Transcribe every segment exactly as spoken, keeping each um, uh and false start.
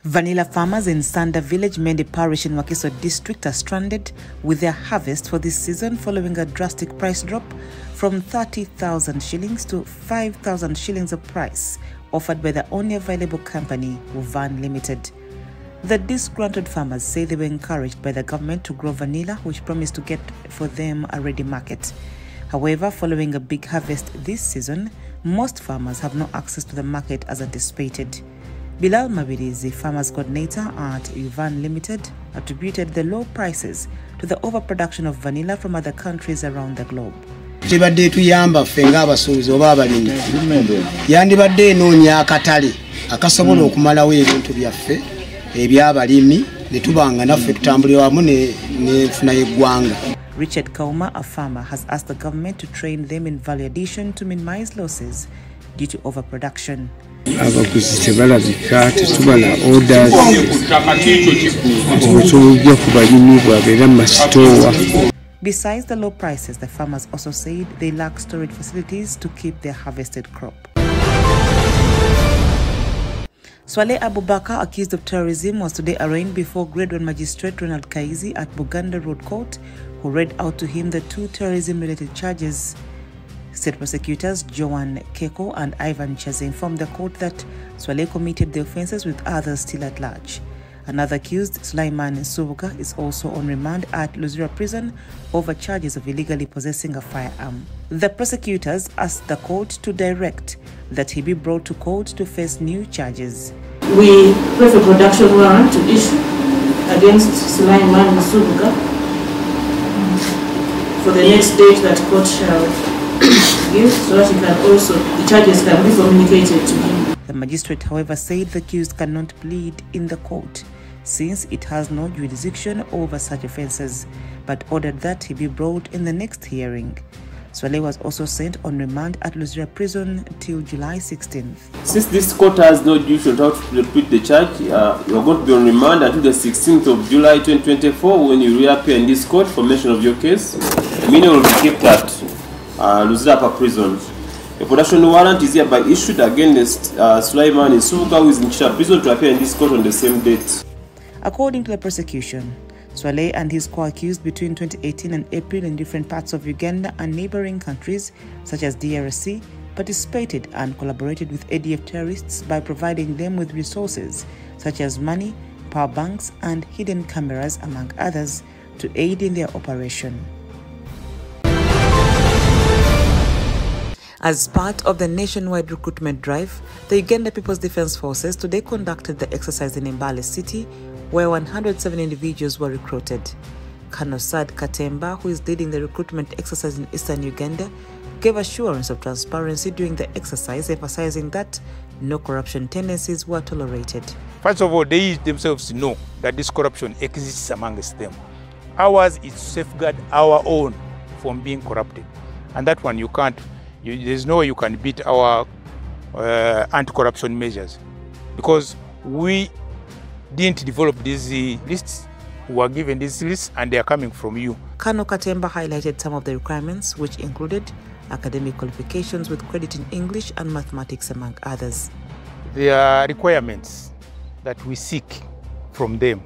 Vanilla farmers in Sanda village, Mendi parish in Wakiso district are stranded with their harvest for this season following a drastic price drop from thirty thousand shillings to five thousand shillings a price offered by the only available company, Uvan Limited. The disgruntled farmers say they were encouraged by the government to grow vanilla, which promised to get for them a ready market. However, following a big harvest this season, most farmers have no access to the market as anticipated. Bilal Mabirizi, farmers coordinator at Uvan Limited, attributed the low prices to the overproduction of vanilla from other countries around the globe. Tibadde tuyamba fenga abasuubuzi oba abalimi yandibadde enoonya akatale akasobola okumalawo ebintu byaffe ebyabalimi ne tubanga naffe tutambulira wamu n'enfuna y'eggwanga. Richard Kauma, a farmer, has asked the government to train them in value addition to minimize losses due to overproduction. Abaguzi tebalabika tetubala orders obutujja ku balimi bwabeera mu masitoowa. Besides the low prices, the farmers also said they lack storage facilities to keep their harvested crop. Swaleh Abubakar, accused of terrorism, was today arraigned before Grade one Magistrate Ronald Kaizi at Buganda Road Court, who read out to him the two terrorism-related charges. State prosecutors Joan Keko and Ivan Chaze informed the court that Swaleh committed the offences with others still at large. Another accused, Sulaiman Subuka, is also on remand at Luzira Prison over charges of illegally possessing a firearm. The prosecutors asked the court to direct that he be brought to court to face new charges. We have a production warrant to issue against Sulaiman Subuka for the next date that court shall give, so that he can also, the charges can be communicated to him. The magistrate, however, said the accused cannot plead in the court since it has no jurisdiction over such offences, but ordered that he be brought in the next hearing. Swaleh was also sent on remand at Luzira Prison till July sixteenth. Since this court has no duty to repeat the charge, uh, you are going to be on remand until the sixteenth of July twenty twenty-four when you reappear in this court for mention of your case. The meaning will be kept at uh, Luzira Prison. A production warrant is hereby issued against uh, Sulaiman Subuka, who is in Chita Prison, to appear in this court on the same date. According to the prosecution, Swaleh and his co-accused between twenty eighteen and April in different parts of Uganda and neighboring countries such as D R C participated and collaborated with A D F terrorists by providing them with resources such as money, power banks and hidden cameras, among others, to aid in their operation. As part of the nationwide recruitment drive, the Uganda People's Defence Forces today conducted the exercise in Mbale City, where one hundred seven individuals were recruited. Colonel Sad Katemba, who is leading the recruitment exercise in eastern Uganda, gave assurance of transparency during the exercise, emphasizing that no corruption tendencies were tolerated. First of all, they themselves know that this corruption exists amongst them. Ours is to safeguard our own from being corrupted. And that one you can't, you, there's no way you can beat our uh, anti-corruption measures, because we didn't develop these uh, lists. We were given these lists and they are coming from you. Colonel Katemba highlighted some of the requirements, which included academic qualifications with credit in English and mathematics, among others. There are requirements that we seek from them.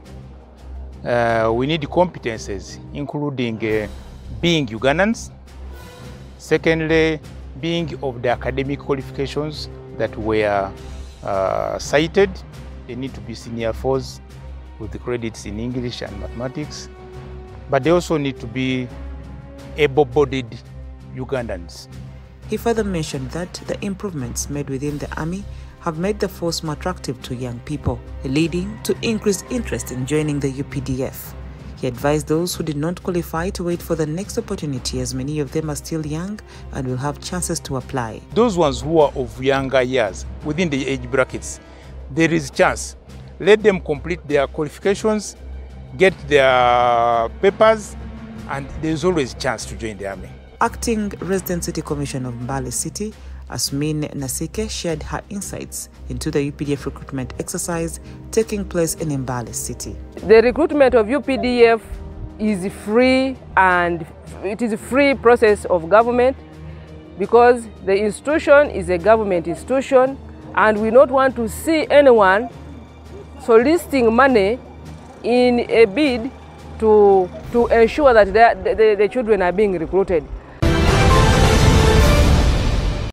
Uh, we need competences, including uh, being Ugandans. Secondly, being of the academic qualifications that were uh, cited. They need to be senior fours with the credits in English and mathematics. But they also need to be able-bodied Ugandans. He further mentioned that the improvements made within the army have made the force more attractive to young people, leading to increased interest in joining the U P D F. He advised those who did not qualify to wait for the next opportunity, as many of them are still young and will have chances to apply. Those ones who are of younger years, within the age brackets, there is a chance. Let them complete their qualifications, get their papers, and there's always a chance to join the army. Acting Resident City Commissioner of Mbale City, Asmin Nasike, shared her insights into the U P D F recruitment exercise taking place in Mbale City. The recruitment of U P D F is free, and it is a free process of government, because the institution is a government institution, and we don't want to see anyone soliciting money in a bid to, to ensure that the, the, the children are being recruited.